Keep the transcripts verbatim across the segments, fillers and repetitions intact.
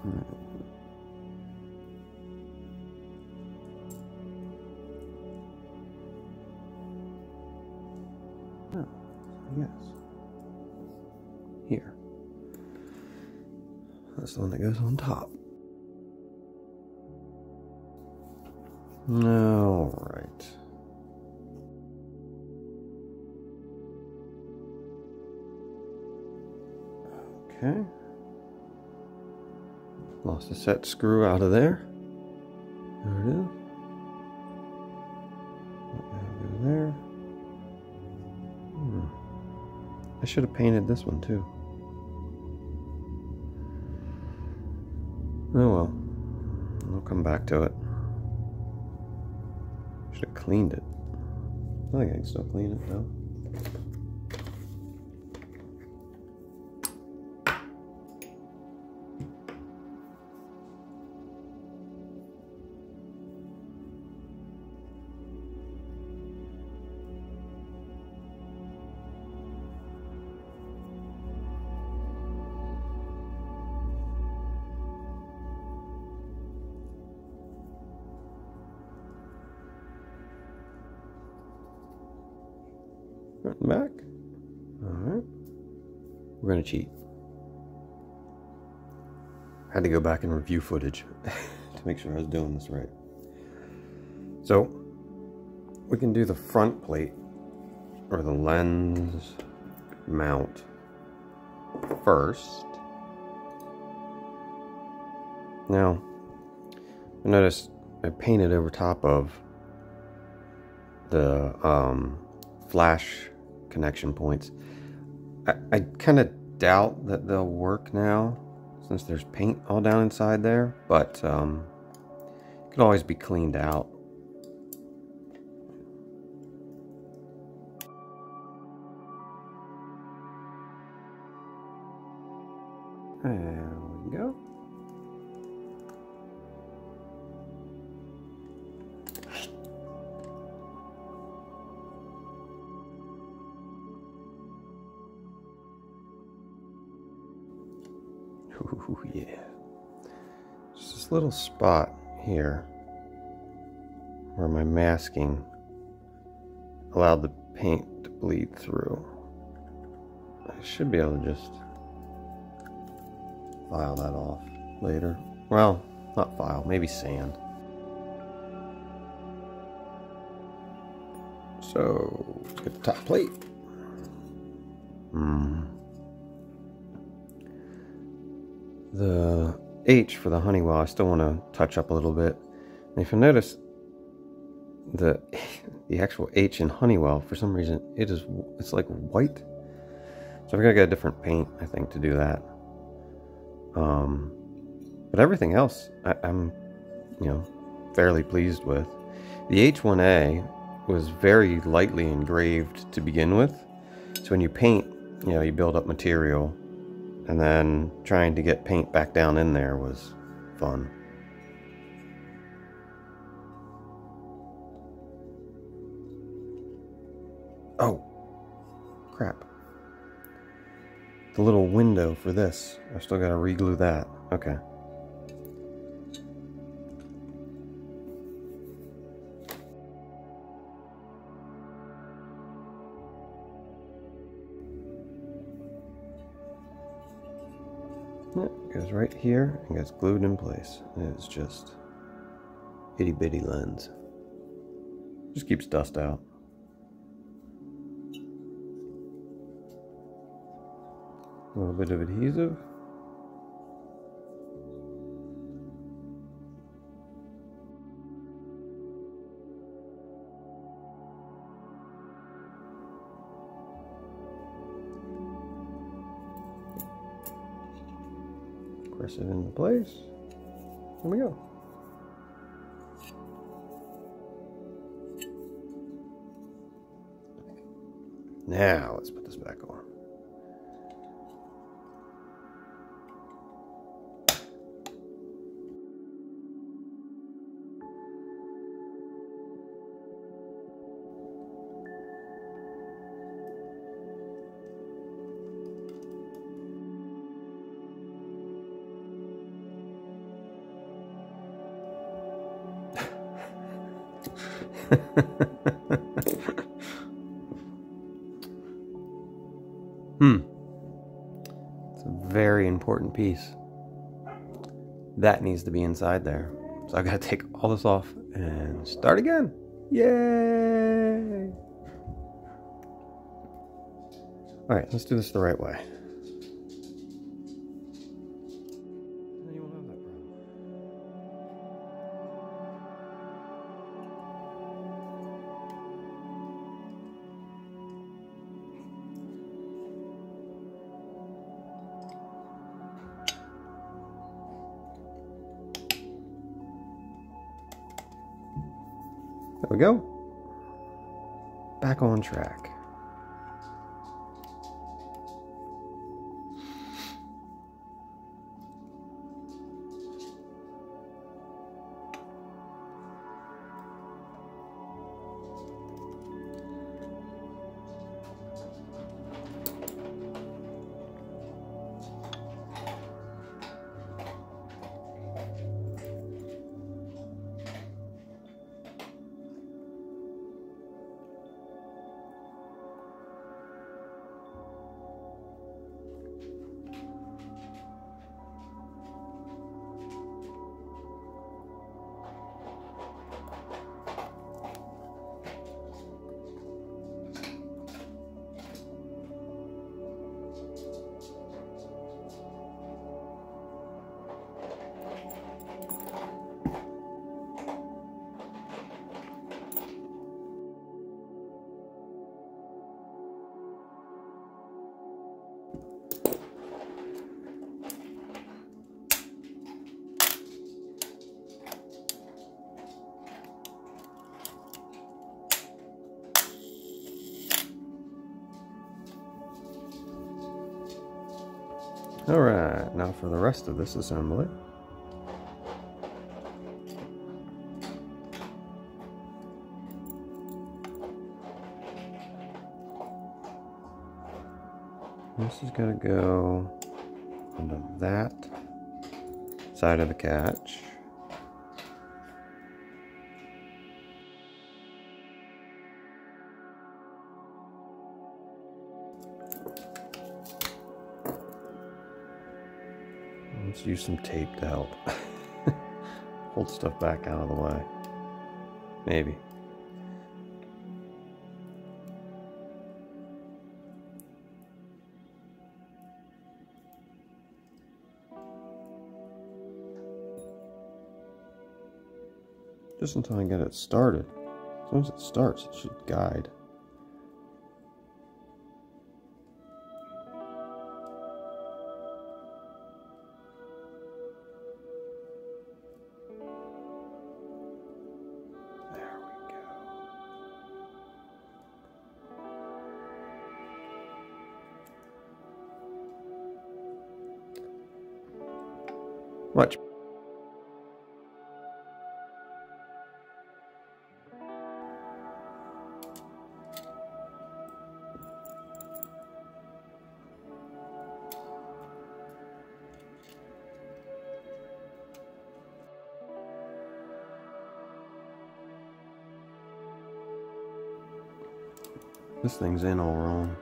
Oh, yes. Here. That's the one that goes on top. All right. Okay. Lost a set screw out of there. There it is. That go there. Hmm. I should have painted this one too. Oh well. I'll come back to it. Should have cleaned it. I think I can still clean it though. Front and back. Alright. We're going to cheat. I had to go back and review footage to make sure I was doing this right. So, we can do the front plate, or the lens mount, first. Now, notice I painted over top of the um, flash connection points. I, I kind of doubt that they'll work now since there's paint all down inside there, but um, it could always be cleaned out. There we go. Ooh, yeah. Just this little spot here where my masking allowed the paint to bleed through. I should be able to just file that off later. Well, not file, maybe sand. So, let's get the top plate. Hmm. The H for the Honeywell, I still want to touch up a little bit. And if you notice, the the actual H in Honeywell, for some reason, it is it's like white. So I've got to get a different paint, I think, to do that. Um, but everything else, I, I'm, you know, fairly pleased with. The H one A was very lightly engraved to begin with. So when you paint, you know, you build up material. And then trying to get paint back down in there was fun. Oh, crap. The little window for this, I've still got to re-glue that. Okay. It goes right here and gets glued in place. It's just itty bitty lens. Just keeps dust out. A little bit of adhesive. Press it into place. There we go. Now let's put this back on. Hmm. It's a very important piece. That needs to be inside there. So I gotta take all this off and start again. Yay! Alright, let's do this the right way. Then you won't have that problem. There we go. Back on track. Alright, now for the rest of this assembly. This is going to go onto that side of the catch. Let's use some tape to help hold stuff back out of the way. Maybe. Just until I get it started. As soon as it starts, it should guide. There we go. Watch. This thing's in all wrong.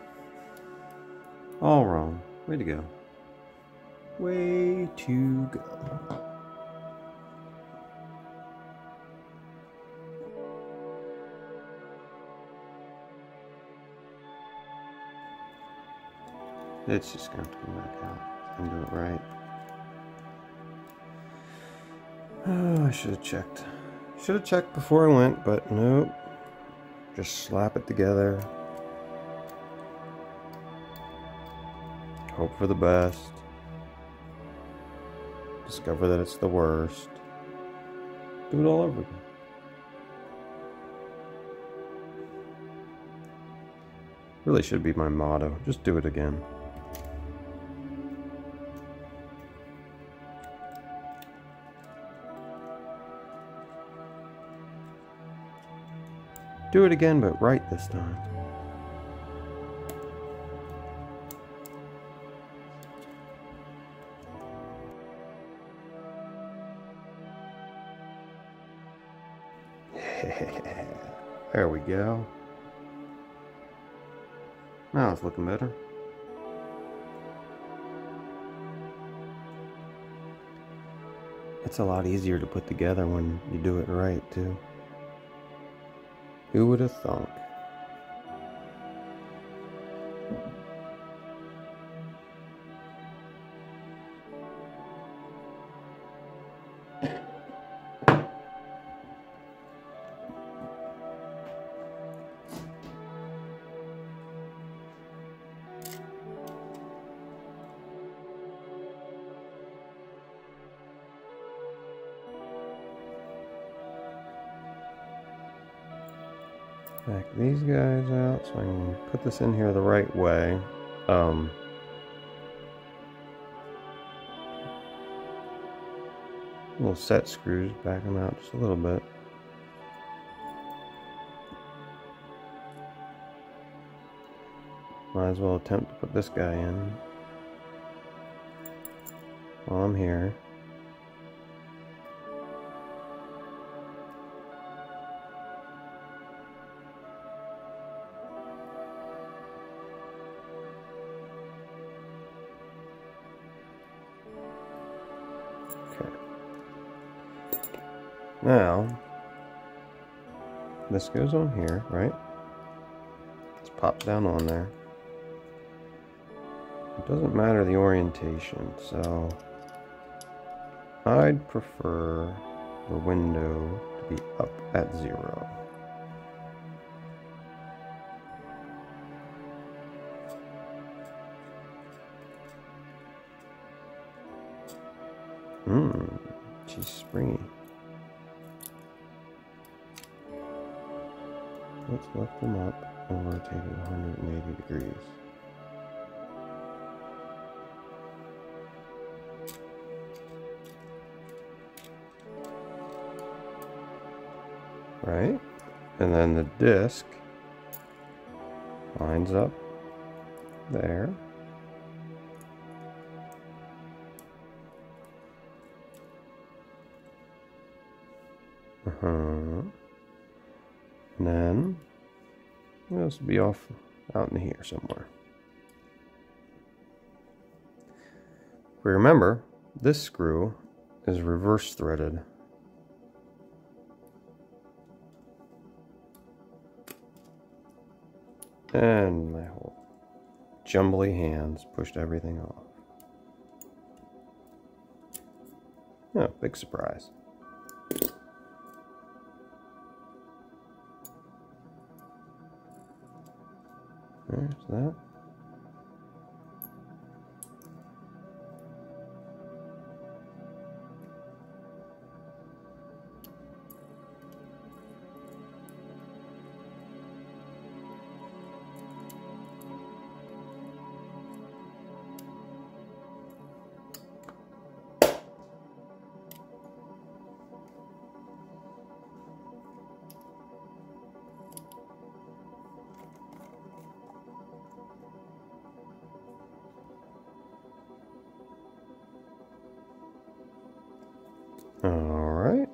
All wrong. Way to go. Way to go. It's just going to come back out. I'm doing it right. Oh, I should have checked. Should have checked before I went, but nope. Just slap it together. Hope for the best. Discover that it's the worst. Do it all over again. Really should be my motto. Just do it again. Do it again, but right this time. There we go. Now it's looking better. It's a lot easier to put together when you do it right, too. Who would have thunk? Back these guys out so I can put this in here the right way. Um, little set screws, back them out just a little bit. Might as well attempt to put this guy in while I'm here. Now, this goes on here, right? This pops down on there. It doesn't matter the orientation, so I'd prefer the window to be up at zero. Mmm, she's springy. Let's lift them up and rotate it one hundred eighty degrees. Right? And then the disc lines up there. Uh-huh. And then this will be off out in here somewhere. We remember this screw is reverse threaded. And my whole jumbly hands pushed everything off. Oh, big surprise. There's that. All right.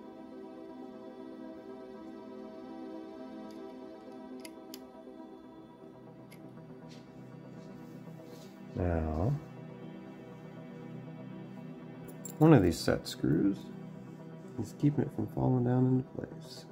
Now, one of these set screws is keeping it from falling down into place.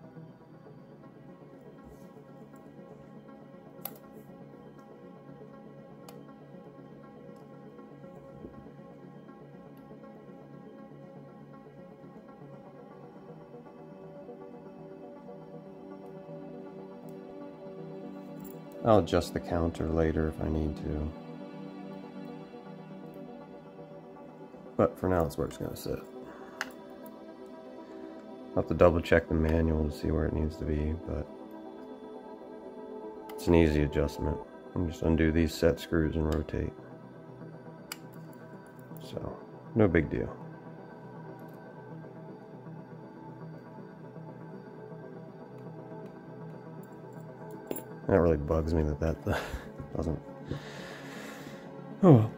I'll adjust the counter later if I need to. But for now, that's where it's going to sit. I'll have to double check the manual to see where it needs to be, but it's an easy adjustment. And just undo these set screws and rotate. So, no big deal. That really bugs me that that doesn't. Oh well.